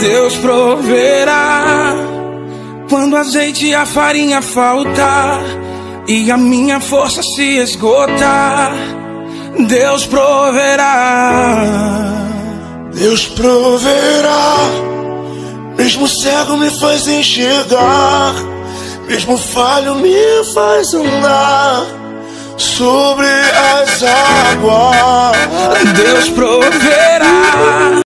Deus proverá quando o azeite e a farinha faltar e a minha força se esgotar. Deus proverá. Deus proverá. Mesmo cego me faz enxergar, mesmo falho me faz andar sobre as águas. Deus proverá.